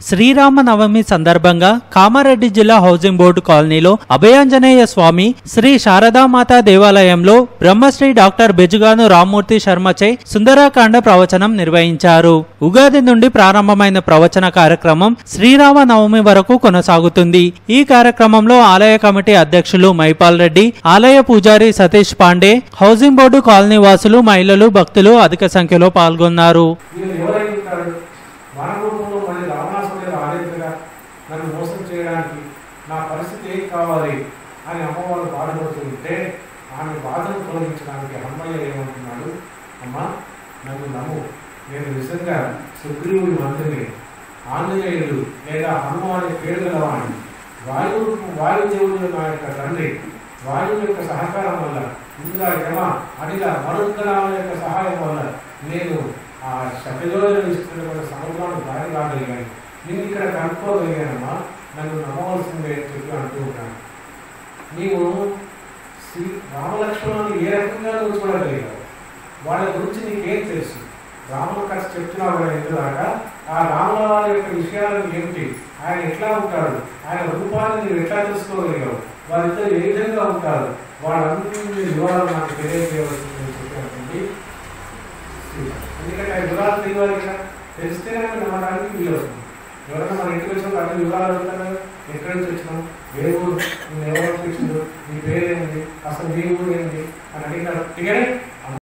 శ్రీరామనవమి సందర్భంగా కామారెడ్డి జిల్లా housing board కాలనీలో అభయాంజనేయ స్వామి శ్రీ శారదామాత దేవాలయంలో బ్రహ్మశ్రీ డాక్టర్ బెజుగాను రామ్మూర్తి శర్మచే సుందరాకాండ ప్రవచనం నిర్వహించారు. ఉగాది నుండి ప్రారంభమైన ప్రవచన కార్యక్రమం శ్రీరామనవమి వరకు కొనసాగుతుంది. ఈ కార్యక్రమంలో ఆలయ కమిటీ అధ్యక్షులు మైపాల్ రెడ్డి, ఆలయ పూజారి Satish Pandey, housing board colony వాసులు, మహిళలు, భక్తులు అధిక సంఖ్యలో పాల్గొన్నారు. నన్ను మోసం చేయడానికి నా పరిస్థితి ఏం కావాలి అని అమ్మవారు బాధపడుతుంటే ఆమె బాధను తొలగించడానికి అమ్మయ్య ఏమంటున్నాడు, అమ్మ నన్ను నమ్ము, నేను నిజంగా సుగ్రీవుడి మంత్రిని, ఆంజనేయుడు లేదా హనుమాని పేరు గలవాణి, వాయుదేవుడు నా యొక్క తండ్రి, వాయువు యొక్క సహకారం వల్ల ఇంద్ర యమ అనిల మరుద్గణాల యొక్క సహాయం వల్ల నేను ఆ శతయోజన ఇస్తున్న సముద్రాన్ని దారి రాగలిగాను. నేను ఇక్కడ కనుక్కోగలిగానమ్మా, నన్ను నమ్మవలసిందే చెప్పి అంటూ ఉంటాను. నీవు శ్రీ రామలక్ష్మణుని ఏ రకంగా నువ్వు చూడగలిగావు, వాళ్ళ గురించి నీకేం తెలుసు? రాముల కథ చెప్తున్నావు కదా ఎందులాగా, ఆ రాముల వారి యొక్క విషయాలను ఏమిటి, ఆయన ఎట్లా ఉంటాడు, ఆయన రూపాన్ని నువ్వు ఎట్లా తెలుసుకోగలిగావు, వారిద్దరు ఏ విధంగా ఉంటారు, వాళ్ళందరినీ వివరాలు నాకు తెలియజేయవలసిందని చెప్పి అంటుంది. ఎందుకంటే ఆ వివరాలు తెలియాలి కదా, తెలిస్తేనే నమ్మడానికి వీలు వస్తుంది. ఎవరైనా మన ఇంటికి వచ్చినప్పుడు అన్ని వివరాలు అడుగుతారు, ఎక్కడి నుంచి వచ్చినాం, ఏ ఊరు, నేను ఎవరు వచ్చిండు, నీ పేరేంటి, అసలు నీ ఊరు ఏంటి అని అడిగినారు. టికెట్